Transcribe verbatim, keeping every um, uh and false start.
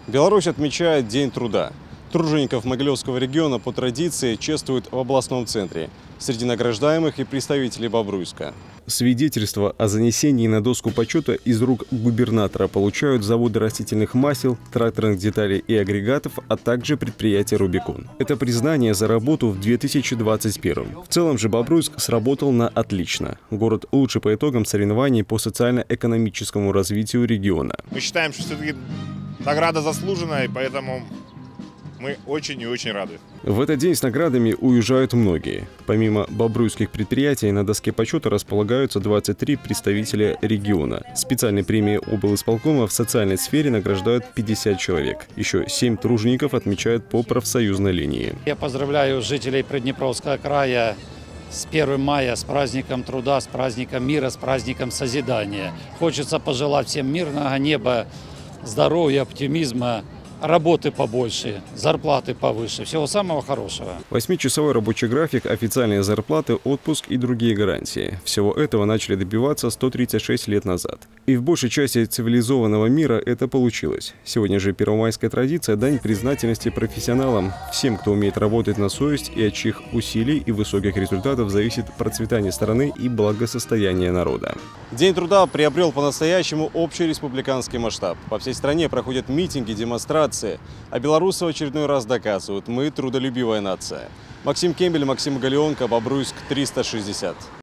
Беларусь отмечает День труда. Тружеников Могилевского региона по традиции чествуют в областном центре. Среди награждаемых и представителей Бобруйска. Свидетельство о занесении на доску почета из рук губернатора получают заводы растительных масел, тракторных деталей и агрегатов, а также предприятие «Рубикон». Это признание за работу в две тысячи двадцать первом. В целом же Бобруйск сработал на отлично. Город лучше по итогам соревнований по социально-экономическому развитию региона. Мы считаем, что все-таки награда заслуженная, и поэтому мы очень и очень рады. В этот день с наградами уезжают многие. Помимо бобруйских предприятий, на доске почета располагаются двадцать три представителя региона. Специальной премией облисполкома в социальной сфере награждают пятьдесят человек. Еще семь тружеников отмечают по профсоюзной линии. Я поздравляю жителей Приднепровского края с первым мая, с праздником труда, с праздником мира, с праздником созидания. Хочется пожелать всем мирного неба, здоровья, оптимизма, работы побольше, зарплаты повыше. Всего самого хорошего. Восьмичасовой рабочий график, официальные зарплаты, отпуск и другие гарантии. Всего этого начали добиваться сто тридцать шесть лет назад. И в большей части цивилизованного мира это получилось. Сегодня же первомайская традиция – дань признательности профессионалам, всем, кто умеет работать на совесть и от чьих усилий и высоких результатов зависит процветание страны и благосостояние народа. День труда приобрел по-настоящему общереспубликанский масштаб. По всей стране проходят митинги, демонстрации. А белорусы в очередной раз доказывают – мы трудолюбивая нация. Максим Кембель, Максим Галионко, Бобруйск, триста шестьдесят.